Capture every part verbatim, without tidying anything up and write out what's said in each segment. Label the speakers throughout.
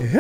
Speaker 1: E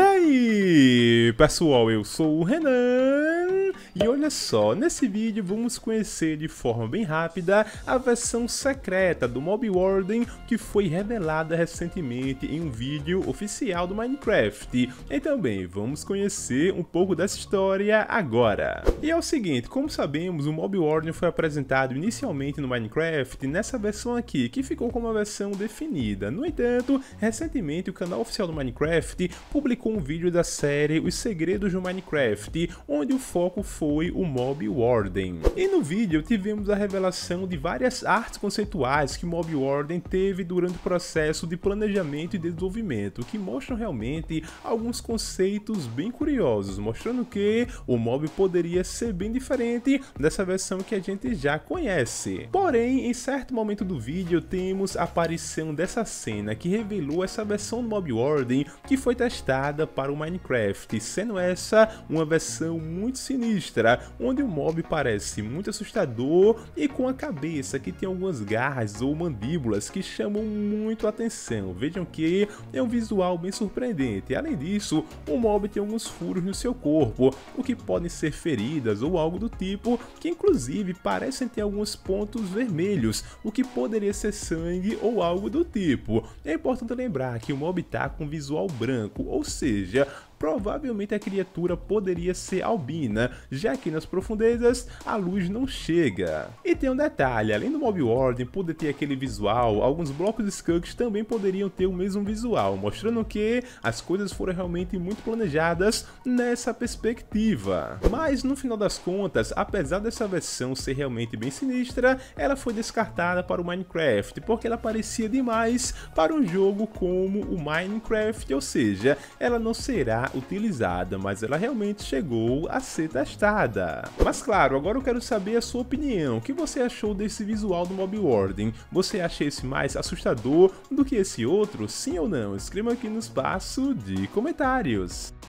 Speaker 1: aí, pessoal, eu sou o Renan e olha só, nesse vídeo vamos conhecer de forma bem rápida a versão secreta do Mob Warden que foi revelada recentemente em um vídeo oficial do Minecraft. E também vamos conhecer um pouco dessa história agora. E é o seguinte, como sabemos, o Mob Warden foi apresentado inicialmente no Minecraft nessa versão aqui, que ficou como uma versão definida. No entanto, recentemente o canal oficial do Minecraft publicou um vídeo da série Os Segredos do Minecraft, onde o foco foi o Mob Warden. E no vídeo tivemos a revelação de várias artes conceituais que o Mob Warden teve durante o processo de planejamento e desenvolvimento, que mostram realmente alguns conceitos bem curiosos, mostrando que o mob poderia ser bem diferente dessa versão que a gente já conhece. Porém, em certo momento do vídeo temos a aparição dessa cena que revelou essa versão do Mob Warden que foi testada para o Minecraft, sendo essa uma versão muito sinistra, onde o mob parece muito assustador e com a cabeça que tem algumas garras ou mandíbulas que chamam muito a atenção. Vejam que é um visual bem surpreendente. Além disso, o mob tem alguns furos no seu corpo, o que podem ser feridas ou algo do tipo, que inclusive parecem ter alguns pontos vermelhos, o que poderia ser sangue ou algo do tipo. É importante lembrar que o mob tá com visual branco, ou seja, provavelmente a criatura poderia ser albina, já que nas profundezas a luz não chega. E tem um detalhe, além do Mob Warden poder ter aquele visual, alguns blocos de skunks também poderiam ter o mesmo visual, mostrando que as coisas foram realmente muito planejadas nessa perspectiva. Mas no final das contas, apesar dessa versão ser realmente bem sinistra, ela foi descartada para o Minecraft, porque ela parecia demais para um jogo como o Minecraft, ou seja, ela não será utilizada, mas ela realmente chegou a ser testada. Mas claro, agora eu quero saber a sua opinião. O que você achou desse visual do Mob Warden? Você acha esse mais assustador do que esse outro? Sim ou não? Escreva aqui no espaço de comentários.